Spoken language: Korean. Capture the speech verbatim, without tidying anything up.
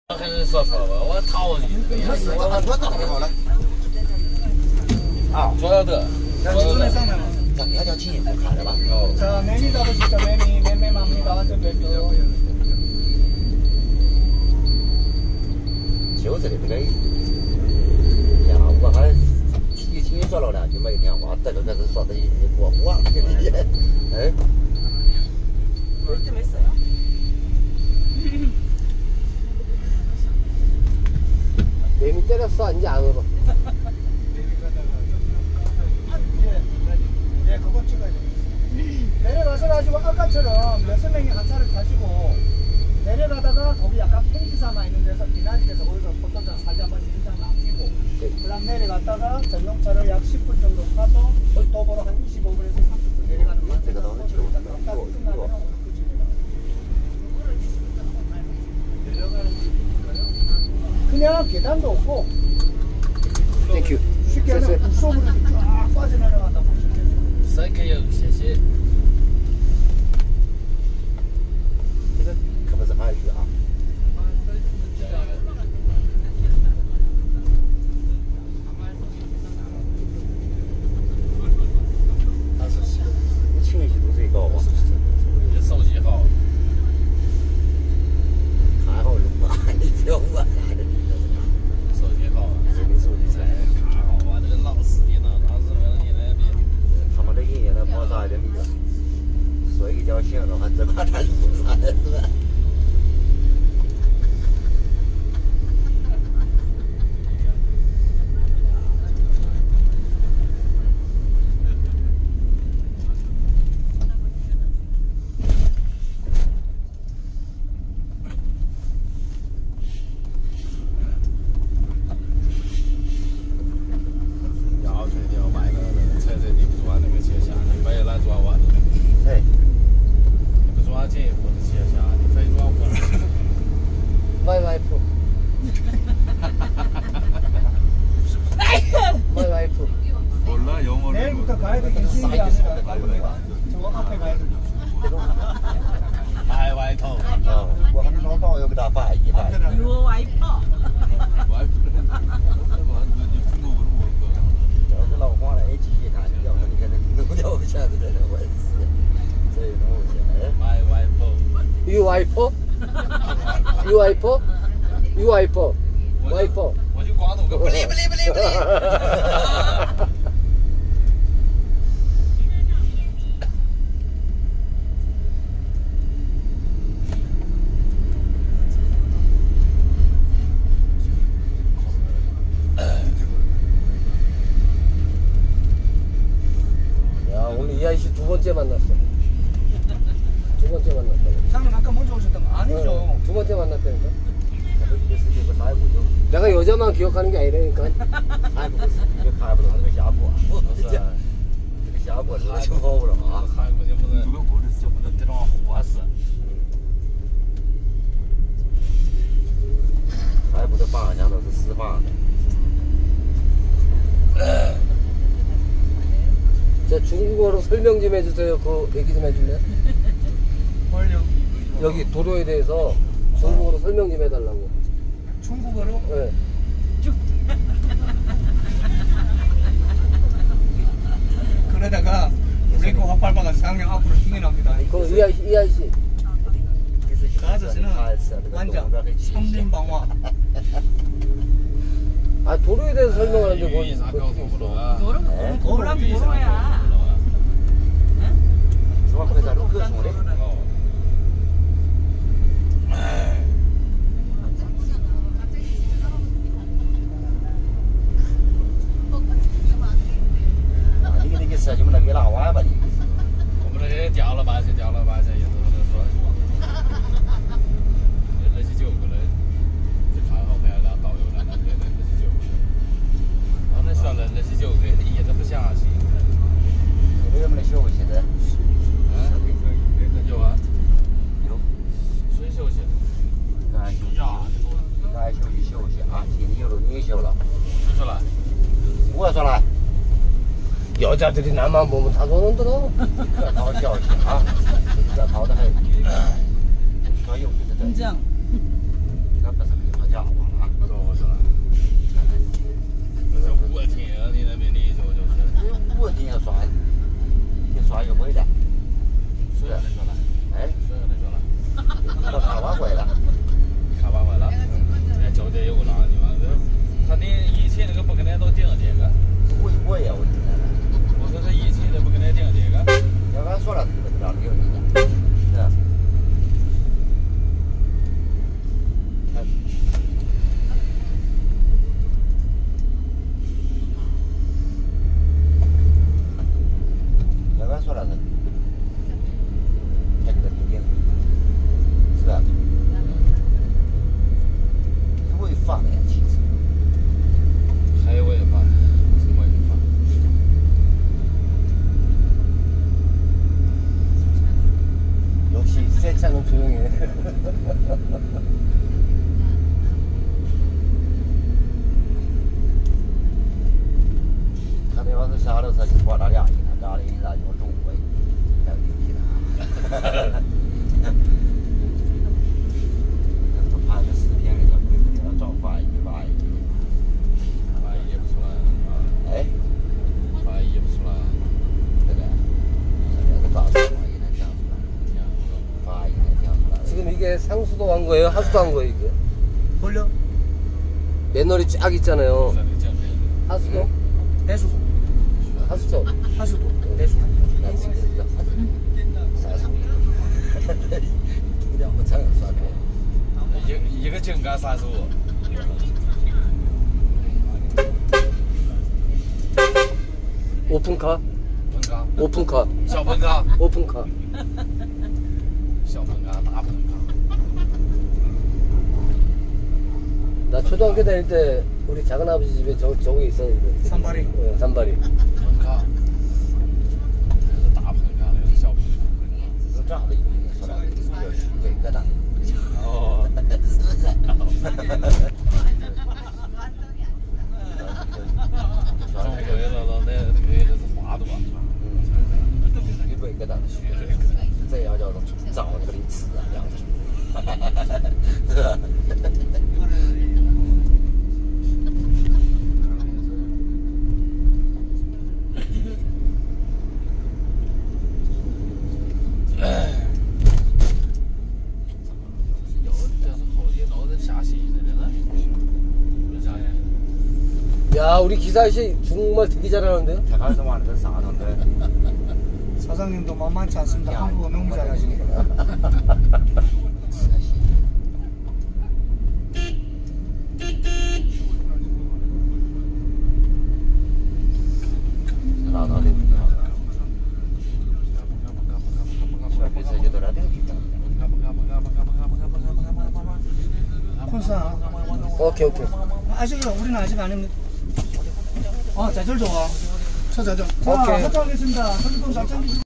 还是说错了，我操你！ 我俺多打就好了。啊， 左要得， 자, 지도에 상면. 자, 배가 진이 가래 봐. 자, 매미 잡으시죠, 매미. 매매 맙니다. 저 매도. 就是的，这个呀，我还提前说了两句，每天我这个可是说的过火了，哎。 볼 때 했어요? 매미 때렸어 이제 안 울어. 네, 그거 찍어야 돼. 내려가서 가지고 아까처럼 여섯 명이 한 차를 타시고 내려가다가 거기 약간 펜기 삼아 있는 데서 비나지에서 거기서 포토존 사진 한 번씩 인상 남기고 그다음 내려갔다가 전용차를 약 십 분 정도 타서 도보로 한 이십오 분에서 삼십 분 내려가는 내가 너는 지금 끝나면 그냥 계단도 없고 땡큐. 쉽게 하면 물속으로 쫙 빠져내려간다 보시면 돼요. 三个有谢谢。 这个可不是韩语啊。你情绪度最高啊？ 你手机好。 还好是吧？你不要我啥的， 手机好， 谁没手机才卡好吧？这个老司机呢，当时为了你那边， 他们这人家那跑啥的没有，说一觉醒了还只怕他路啥的，是吧？ 와이프. 마이 와이프. 몰라 영어를. 내일부터 가야 되긴 쉬는 게 아니라 저 앞에 가야 돼. 买外头。 啊，我还没找到，要给他翻译翻译。 유어 와이퍼. 와이프는 완전히 중국어로 올 거야. 要是老黄了，一继续谈，要不你看那弄掉现在这我是，所以弄起来。 买外头。 유 와이퍼? 유 와이퍼? 유 와이퍼? 와이퍼. 我就光弄个不离不离不离不离。 야 오늘 이 아저씨 두 번째 만났어. 두 번째 만났다고. 상님 아까 먼저 오셨던 거 아니죠? 어, 두 번째 만났다니까. 내가 여자만 기억하는 게 아니라니까. 还不是就看不到那个下坡，这个下坡这个情况不了啊。 韩国就不能，就不能这种货色。 还不是方向都是四方的。 저 중국어로 설명 좀 해주세요. 그 얘기 좀 해줄래? 뭘요? 여기 도로에 대해서 중국어로 설명 좀 해달라고. 중국어로? 네. 그러다가 브레이크 확 밟아가지고 상령 앞으로 튕겨납니다. 그 이 아저씨, 이 아저씨. 그 아저씨는 완전 삼림방화. 아 도로에 대해서 설명하는데 뭐 어떻게 있어? 도로 도로랑 도로야. 怎么回事？路口送的。 你给那个车就没那给拉完吧？你。 我们那些掉了半车，掉了半车，也都是说，那些九个人，就看好牌了，导游了，那那那些九个，我那小人那些九个一点都不详细。 你们有没得休息的？ 嗯，有啊， 有。 谁休息？ 该休息。该休息休息啊！今天有了你休了。 谁说了？ 我说了。 여자들이 나만 보면 다 손 흔들어. 可讨消息啊，可讨的很。所以我觉得， 인정. 你看不是很 거예요? 하수도 한 거예요 이게? 벌려 맨홀이 쫙 있잖아요. 하수도? 배수 하수도. 하수도 배수 나 진짜 사수. 그냥 뭐 차가 쏴네. 一一个井盖三十五， 오픈카? 喷缸， 오픈카. 小喷缸， 오픈카. 小喷缸，大喷缸。 나 초등학교 다닐 때 우리 작은 아버지 집에 저 저기 있었는데. 산발이 네, 산발이. 喷缸，这是大喷缸，那是小喷缸。 是这样的，说的要是一个疙瘩。 哦， 是不是？ 中国的那那那个是花的吧？ 一个疙瘩的血，这要叫做早那个的刺啊，这样子。是吧？ 有，这是后天弄的下戏的呢。为啥呀？ 야 우리 기사 아저씨 중국말 되게 잘하는데요? 대가서 하는 건 싸던데. 사장님도 만만치 않습니다. 한국어 너무 잘하시니까. 나도 돼. 앞에서 이제 돌아야 되니까. 콘사. 오케이 오케이. 아직은 우리는 아직 아닙니다. 어, 좌절 좋아. 저 좌절. 자, 오케이. 하차하겠습니다. 설비통 잘 챙기시고.